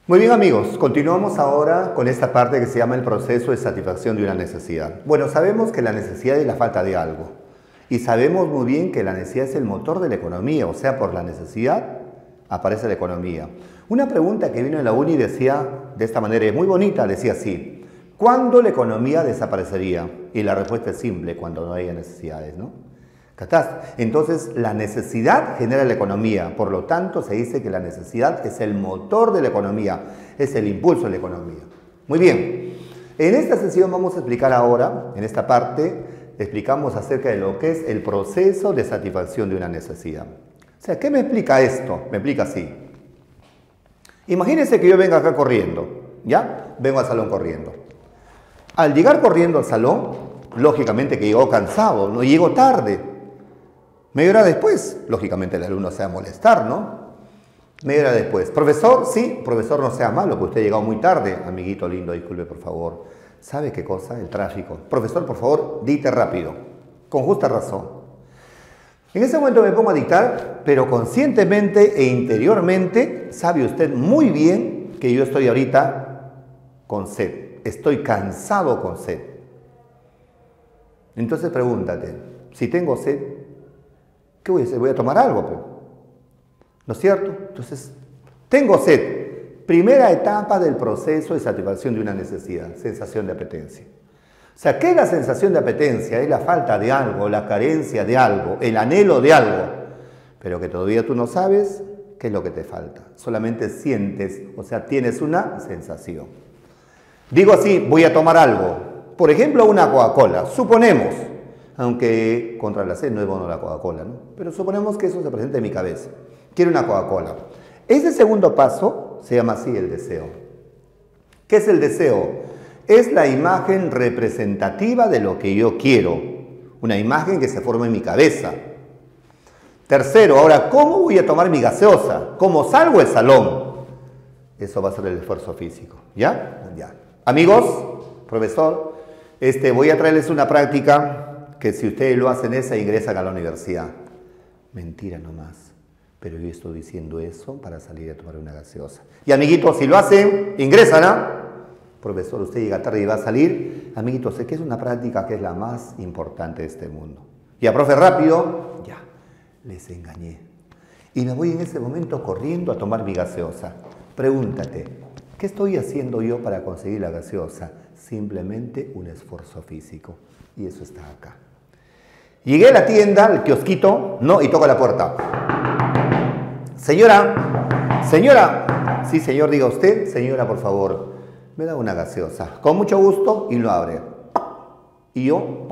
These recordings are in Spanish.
Muy bien amigos, continuamos ahora con esta parte que se llama el proceso de satisfacción de una necesidad. Bueno, sabemos que la necesidad es la falta de algo y sabemos muy bien que la necesidad es el motor de la economía, o sea, por la necesidad aparece la economía. Una pregunta que vino en la uni decía de esta manera, es muy bonita, decía así: ¿cuándo la economía desaparecería? Y la respuesta es simple: cuando no haya necesidades, ¿no? Entonces, la necesidad genera la economía, por lo tanto se dice que la necesidad es el motor de la economía, es el impulso de la economía. Muy bien, en esta sesión vamos a explicar ahora, en esta parte, explicamos acerca de lo que es el proceso de satisfacción de una necesidad. O sea, ¿qué me explica esto? Me explica así. Imagínense que yo venga acá corriendo, ¿ya? Vengo al salón corriendo. Al llegar corriendo al salón, lógicamente que llego cansado, no llego tarde. Media hora después, lógicamente el alumno se va a molestar, ¿no? Media hora después. Profesor, sí, profesor, no sea malo, que usted ha llegado muy tarde. Amiguito lindo, disculpe, por favor. ¿Sabe qué cosa? El tráfico. Profesor, por favor, dicte rápido, con justa razón. En ese momento me pongo a dictar, pero conscientemente e interiormente sabe usted muy bien que yo estoy ahorita con sed. Estoy cansado con sed. Entonces pregúntate, si tengo sed, ¿qué voy a hacer? Voy a tomar algo, ¿no es cierto? Entonces, tengo sed. Primera etapa del proceso de satisfacción de una necesidad, sensación de apetencia. O sea, ¿qué es la sensación de apetencia? Es la falta de algo, la carencia de algo, el anhelo de algo, pero que todavía tú no sabes qué es lo que te falta. Solamente sientes, o sea, tienes una sensación. Digo así, voy a tomar algo. Por ejemplo, una Coca-Cola. Suponemos, aunque contra la sed no es bueno la Coca-Cola, ¿no? Pero suponemos que eso se presenta en mi cabeza. Quiero una Coca-Cola. Ese segundo paso se llama así el deseo. ¿Qué es el deseo? Es la imagen representativa de lo que yo quiero. Una imagen que se forma en mi cabeza. Tercero, ahora, ¿cómo voy a tomar mi gaseosa? ¿Cómo salgo del salón? Eso va a ser el esfuerzo físico. ¿Ya? Ya. Amigos, profesor, voy a traerles una práctica que si ustedes lo hacen esa, ingresan a la universidad. Mentira nomás. Pero yo estoy diciendo eso para salir a tomar una gaseosa. Y amiguitos, si lo hacen, ingresan, ¿ah? Profesor, usted llega tarde y va a salir. Amiguitos, sé que es una práctica que es la más importante de este mundo. Ya, profe, rápido. Ya, les engañé. Y me voy en ese momento corriendo a tomar mi gaseosa. Pregúntate, ¿qué estoy haciendo yo para conseguir la gaseosa? Simplemente un esfuerzo físico. Y eso está acá. Llegué a la tienda, al kiosquito, ¿no? Y toco la puerta. Señora, señora. Sí, señor, diga usted. Señora, por favor, me da una gaseosa. Con mucho gusto, y lo abre. Y yo...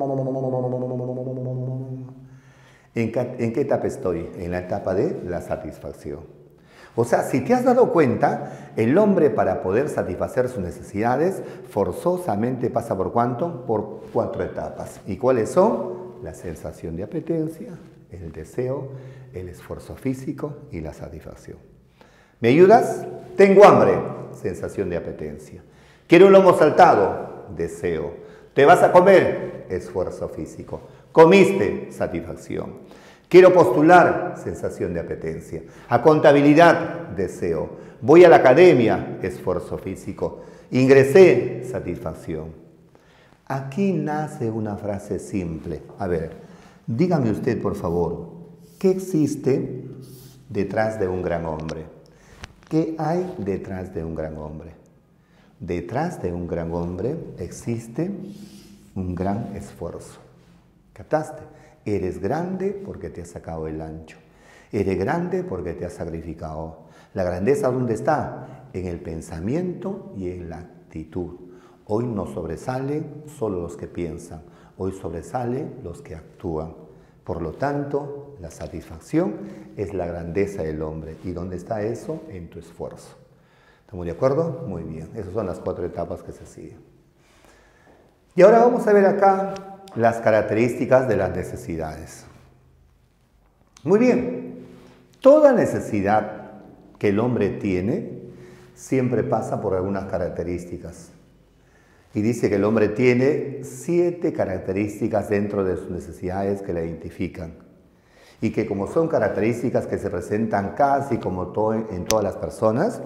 ¿En qué etapa estoy? En la etapa de la satisfacción. O sea, si te has dado cuenta, el hombre para poder satisfacer sus necesidades forzosamente pasa ¿por cuánto? Por 4 etapas. ¿Y cuáles son? La sensación de apetencia, el deseo, el esfuerzo físico y la satisfacción. ¿Me ayudas? Tengo hambre, sensación de apetencia. Quiero un lomo saltado, deseo. ¿Te vas a comer? Esfuerzo físico. ¿Comiste? Satisfacción. Quiero postular, sensación de apetencia. A contabilidad, deseo. Voy a la academia, esfuerzo físico. Ingresé, satisfacción. Aquí nace una frase simple. A ver, dígame usted, por favor, ¿qué existe detrás de un gran hombre? ¿Qué hay detrás de un gran hombre? Detrás de un gran hombre existe un gran esfuerzo. ¿Captaste? Eres grande porque te has sacado el ancho. Eres grande porque te has sacrificado. La grandeza, ¿dónde está? En el pensamiento y en la actitud. Hoy no sobresalen solo los que piensan. Hoy sobresalen los que actúan. Por lo tanto, la satisfacción es la grandeza del hombre. ¿Y dónde está eso? En tu esfuerzo. ¿Estamos de acuerdo? Muy bien. Esas son las 4 etapas que se siguen. Y ahora vamos a ver acá las características de las necesidades. Muy bien, toda necesidad que el hombre tiene siempre pasa por algunas características. Y dice que el hombre tiene 7 características dentro de sus necesidades que la identifican. Y que como son características que se presentan casi como en todas las personas,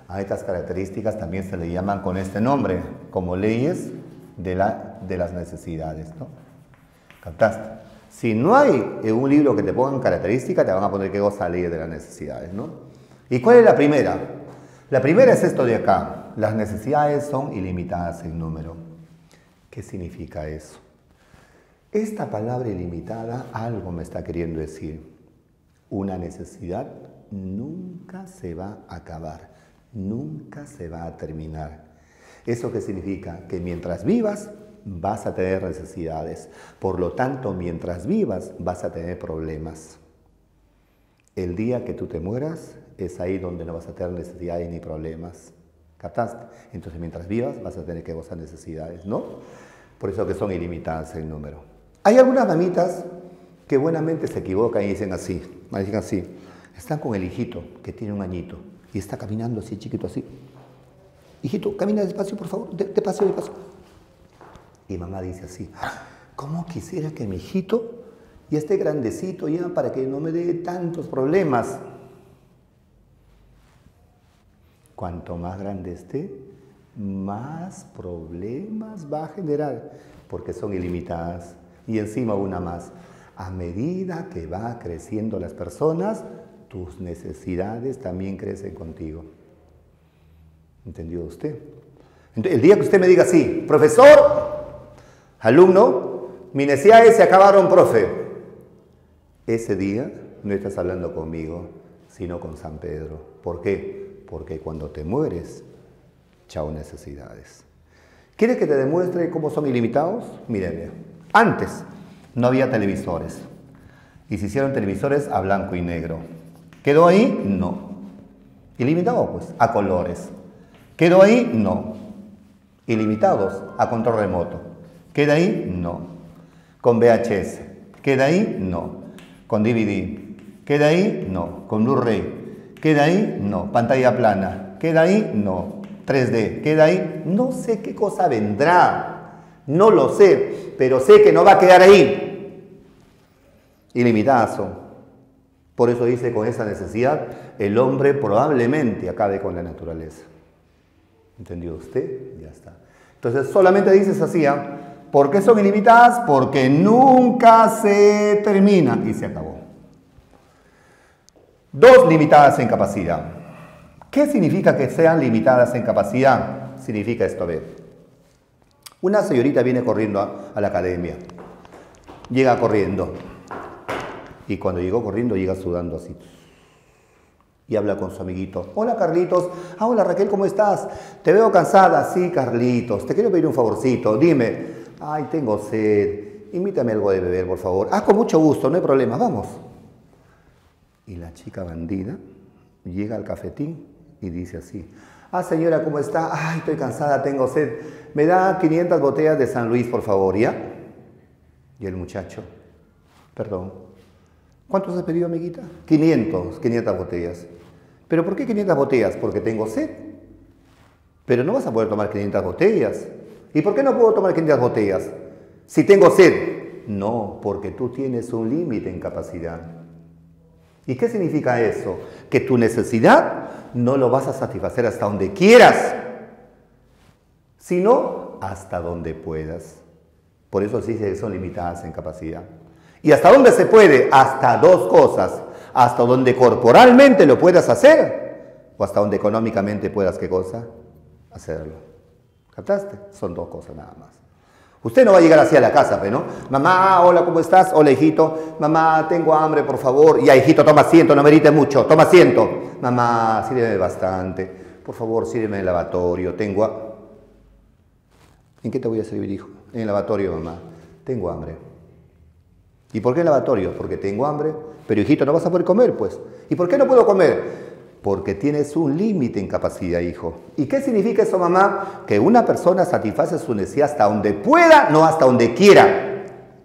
A estas características también se le llaman con este nombre, como leyes de las necesidades, ¿no? ¿Captaste? Si no hay en un libro que te pongan características, te van a poner qué cosa leyes de las necesidades, ¿no? ¿Y cuál es la primera? La primera es esto de acá. Las necesidades son ilimitadas en número. ¿Qué significa eso? Esta palabra ilimitada algo me está queriendo decir. Una necesidad nunca se va a acabar, nunca se va a terminar. ¿Eso qué significa? Que mientras vivas vas a tener necesidades. Por lo tanto, mientras vivas vas a tener problemas. El día que tú te mueras es ahí donde no vas a tener necesidades ni problemas. ¿Captaste? Entonces, mientras vivas vas a tener que gozar necesidades, ¿no? Por eso que son ilimitadas en número. Hay algunas mamitas que buenamente se equivocan y dicen así. Están con el hijito que tiene 1 añito y está caminando así, chiquito así. Hijito, camina despacio, por favor, despacio. Y mamá dice así, ¿cómo quisiera que mi hijito ya esté grandecito ya para que no me dé tantos problemas? Cuanto más grande esté, más problemas va a generar, porque son ilimitadas. Y encima una más, a medida que va creciendo las personas, tus necesidades también crecen contigo. ¿Entendió usted? Entonces, el día que usted me diga así, profesor, alumno, mis necesidades se acabaron, profe. Ese día no estás hablando conmigo, sino con San Pedro. ¿Por qué? Porque cuando te mueres, chao necesidades. ¿Quieres que te demuestre cómo son ilimitados? Mírenme, antes no había televisores y se hicieron televisores a blanco y negro. ¿Quedó ahí? No. Ilimitado, pues, a colores. ¿Quedó ahí? No. Ilimitados, a control remoto. ¿Queda ahí? No. Con VHS. ¿Queda ahí? No. Con DVD. ¿Queda ahí? No. Con Blu-ray. ¿Queda ahí? No. Pantalla plana. ¿Queda ahí? No. 3D. ¿Queda ahí? No sé qué cosa vendrá. No lo sé, pero sé que no va a quedar ahí. Ilimitadas son. Por eso dice, con esa necesidad, el hombre probablemente acabe con la naturaleza. ¿Entendió usted? Ya está. Entonces, solamente dices así, ¿por qué son ilimitadas? Porque nunca se termina y se acabó. 2 limitadas en capacidad. ¿Qué significa que sean limitadas en capacidad? Significa esto, a ver. Una señorita viene corriendo a la academia. Llega corriendo. Y cuando llegó corriendo, llega sudando así. Y habla con su amiguito. Hola, Carlitos. Hola, Raquel, ¿cómo estás? Te veo cansada. Sí, Carlitos. Te quiero pedir un favorcito. Dime. Ay, tengo sed. Invítame algo de beber, por favor. Con mucho gusto, no hay problema. Vamos. Y la chica bandida llega al cafetín y dice así. Señora, ¿cómo está? Ay, estoy cansada, tengo sed. Me da 500 botellas de San Luis, por favor, ¿ya? Y el muchacho, perdón. ¿Cuántos has pedido, amiguita? 500 botellas. ¿Pero por qué 500 botellas? Porque tengo sed. Pero no vas a poder tomar 500 botellas. ¿Y por qué no puedo tomar 500 botellas? Si tengo sed. No, porque tú tienes un límite en capacidad. ¿Y qué significa eso? Que tu necesidad no lo vas a satisfacer hasta donde quieras, sino hasta donde puedas. Por eso sí se son limitadas en capacidad. ¿Y hasta dónde se puede? Hasta 2 cosas. Hasta donde corporalmente lo puedas hacer o hasta donde económicamente puedas, ¿qué cosa? Hacerlo. ¿Captaste? Son 2 cosas nada más. Usted no va a llegar así a la casa, ¿no? Mamá, hola, ¿cómo estás? Hola, hijito. Mamá, tengo hambre, por favor. Ya, hijito, toma asiento, no me grites mucho. Toma asiento. Mamá, sírveme bastante. Por favor, sírveme en el lavatorio. ¿En qué te voy a servir, hijo? En el lavatorio, mamá. Tengo hambre. ¿Y por qué en el lavatorio? Porque tengo hambre. Pero, hijito, no vas a poder comer, pues. ¿Y por qué no puedo comer? Porque tienes un límite en capacidad, hijo. ¿Y qué significa eso, mamá? Que una persona satisface su necesidad hasta donde pueda, no hasta donde quiera.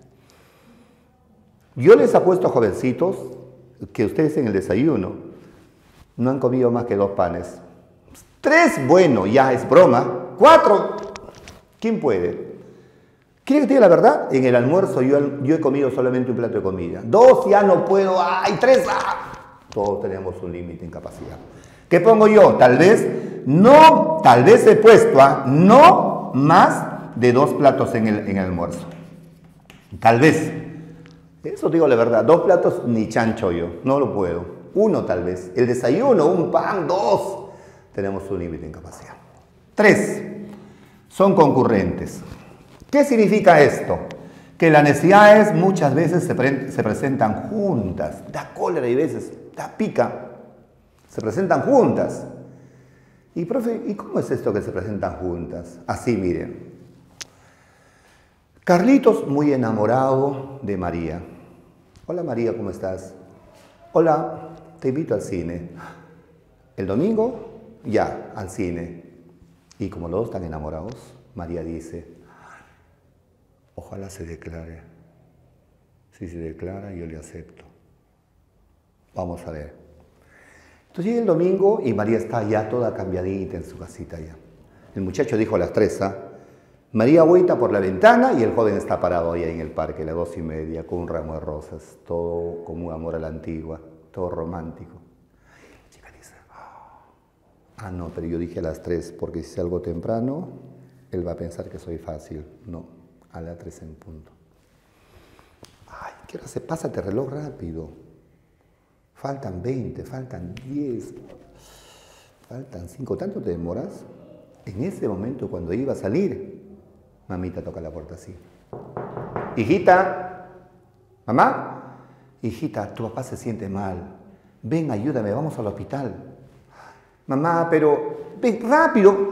Yo les apuesto, jovencitos, que ustedes en el desayuno no han comido más que 2 panes. 3, bueno, ya es broma. 4, ¿quién puede? ¿Quiere que te diga la verdad? En el almuerzo yo he comido solamente un plato de comida. 2, ya no puedo. ¡Ay, 3! Todos tenemos un límite en capacidad. ¿Qué pongo yo? Tal vez he puesto no más de 2 platos en el almuerzo. Tal vez. Eso digo la verdad. 2 platos ni chancho yo. No lo puedo. 1 tal vez. El desayuno, un pan, 2. Tenemos un límite en capacidad. 3. Son concurrentes. ¿Qué significa esto? Que las necesidades muchas veces se presentan juntas. Da cólera y veces da pica. Se presentan juntas. Y profe, ¿y cómo es esto que se presentan juntas? Así, miren. Carlitos muy enamorado de María. Hola María, ¿cómo estás? Hola, te invito al cine. El domingo, ya, al cine. Y como los dos están enamorados, María dice, ojalá se declare. Si se declara, yo le acepto. Vamos a ver. Entonces llega el domingo y María está ya toda cambiadita en su casita ya. El muchacho dijo a las 3, María vuelta por la ventana y el joven está parado ahí en el parque, a las 2:30, con un ramo de rosas, todo como un amor a la antigua, todo romántico. La chica dice, no, pero yo dije a las 3, porque si salgo temprano, él va a pensar que soy fácil. No, a las 3 en punto. Ay, ¿qué hora se pasa? Te reloj rápido. Faltan 20, faltan 10, faltan 5. ¿Tanto te demoras? En ese momento, cuando iba a salir, mamita toca la puerta así. Hijita, mamá, hijita, tu papá se siente mal. Ven, ayúdame, vamos al hospital. Mamá, pero ven, rápido.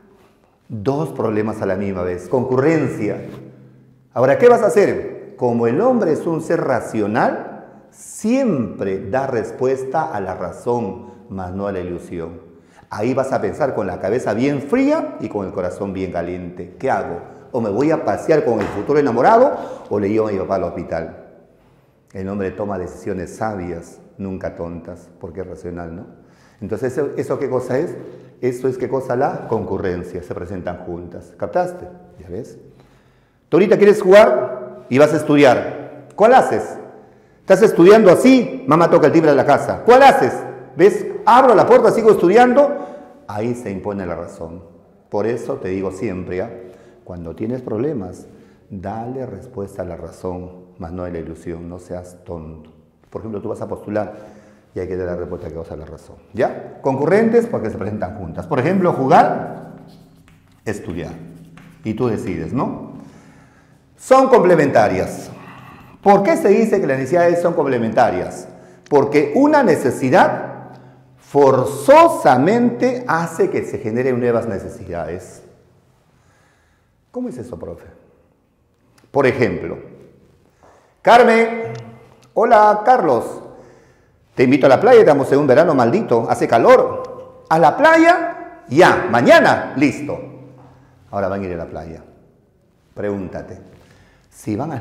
2 problemas a la misma vez, concurrencia. Ahora, ¿qué vas a hacer? Como el hombre es un ser racional, siempre da respuesta a la razón, mas no a la ilusión. Ahí vas a pensar con la cabeza bien fría y con el corazón bien caliente. ¿Qué hago? O me voy a pasear con el futuro enamorado o le llevo a mi papá al hospital. El hombre toma decisiones sabias, nunca tontas, porque es racional, ¿no? Entonces, ¿eso qué cosa es? Eso es, ¿qué cosa? La concurrencia, se presentan juntas. ¿Captaste? ¿Ya ves? Tú ahorita quieres jugar y vas a estudiar. ¿Cuál haces? ¿Estás estudiando así? Mamá toca el timbre de la casa. ¿Cuál haces? ¿Ves? Abro la puerta, sigo estudiando. Ahí se impone la razón. Por eso te digo siempre, cuando tienes problemas, dale respuesta a la razón, más no a la ilusión. No seas tonto. Por ejemplo, tú vas a postular y hay que dar la respuesta que vas a la razón. ¿Ya? Concurrentes porque se presentan juntas. Por ejemplo, jugar, estudiar. Y tú decides, ¿no? Son complementarias. ¿Por qué se dice que las necesidades son complementarias? Porque una necesidad forzosamente hace que se generen nuevas necesidades. ¿Cómo es eso, profe? Por ejemplo, Carmen, hola Carlos, te invito a la playa, estamos en un verano maldito, hace calor. ¿A la playa? Ya, mañana, listo. Ahora van a ir a la playa. Pregúntate, si van a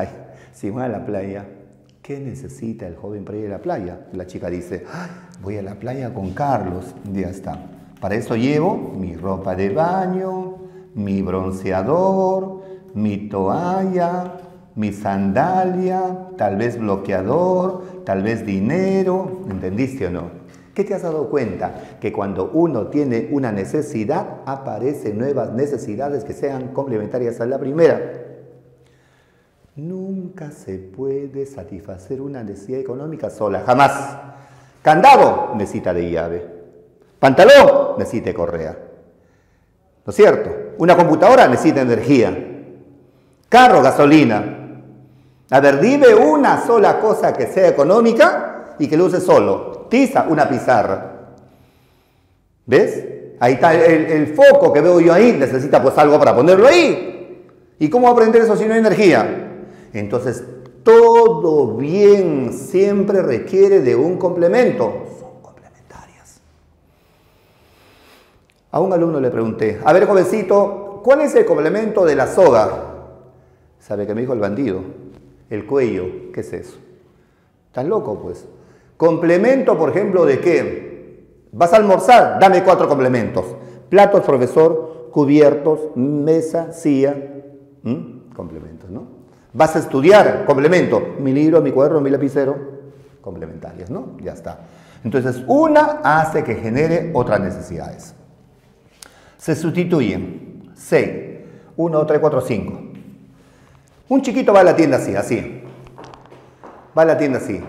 la playa, ¿qué necesita el joven para ir a la playa? La chica dice, voy a la playa con Carlos. Ya está. Para eso llevo mi ropa de baño, mi bronceador, mi toalla, mi sandalia, tal vez bloqueador, tal vez dinero. ¿Entendiste o no? ¿Qué te has dado cuenta? Que cuando uno tiene una necesidad, aparecen nuevas necesidades que sean complementarias a la primera. Nunca se puede satisfacer una necesidad económica sola, jamás. Candado, necesita de llave. Pantalón, necesita de correa. ¿No es cierto? Una computadora necesita energía. Carro, gasolina. A ver, dime una sola cosa que sea económica y que lo use solo. Tiza, una pizarra. ¿Ves? Ahí está el foco que veo yo ahí, necesita pues algo para ponerlo ahí. ¿Y cómo aprender eso si no hay energía? Entonces, todo bien siempre requiere de un complemento. Son complementarias. A un alumno le pregunté, a ver, jovencito, ¿cuál es el complemento de la soga? ¿Sabe qué me dijo el bandido? El cuello. ¿Qué es eso? ¿Estás loco, pues? Complemento, por ejemplo, ¿de qué? ¿Vas a almorzar? Dame 4 complementos. Platos, profesor, cubiertos, mesa, silla. Complementos, ¿no? ¿Vas a estudiar? Complemento. Mi libro, mi cuaderno, mi lapicero. Complementarias, ¿no? Ya está. Entonces, una hace que genere otras necesidades. Se sustituyen 6, 1, 2, 3, 4, 5. Un chiquito va a la tienda así, así. Va a la tienda así.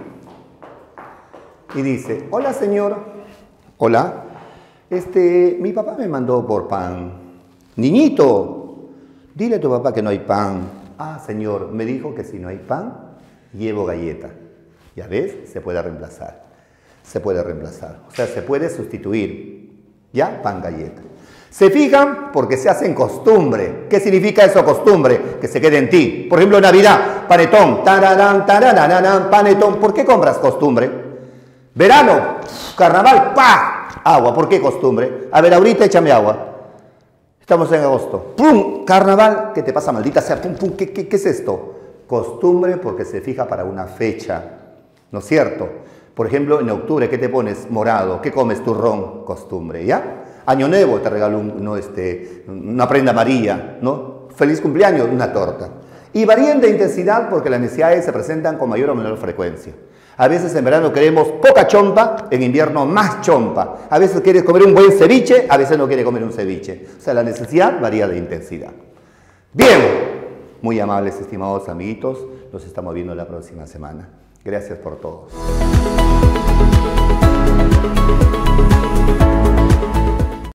Y dice, hola señor, hola, mi papá me mandó por pan. Niñito, dile a tu papá que no hay pan. Ah, señor, me dijo que si no hay pan, llevo galleta. Ya ves, se puede reemplazar. Se puede reemplazar. O sea, se puede sustituir. ¿Ya? Pan, galleta. Se fijan porque se hacen costumbre. ¿Qué significa eso, costumbre? Que se quede en ti. Por ejemplo, Navidad, panetón, tararán, tararán, panetón. ¿Por qué compras costumbre? Verano, carnaval, ¡pa! Agua. ¿Por qué costumbre? A ver, ahorita échame agua. Estamos en agosto. ¡Pum! Carnaval. ¿Qué te pasa, maldita sea? ¡Pum, pum! ¿Qué es esto? Costumbre porque se fija para una fecha. ¿No es cierto? Por ejemplo, en octubre, ¿qué te pones? Morado. ¿Qué comes? Turrón. Costumbre, ¿ya? Año Nuevo, te regalo una prenda amarilla, ¿no? Feliz cumpleaños, una torta. Y varían de intensidad porque las necesidades se presentan con mayor o menor frecuencia. A veces en verano queremos poca chompa, en invierno más chompa. A veces quieres comer un buen ceviche, a veces no quieres comer un ceviche. O sea, la necesidad varía de intensidad. Bien, muy amables, estimados amiguitos, nos estamos viendo la próxima semana. Gracias por todo.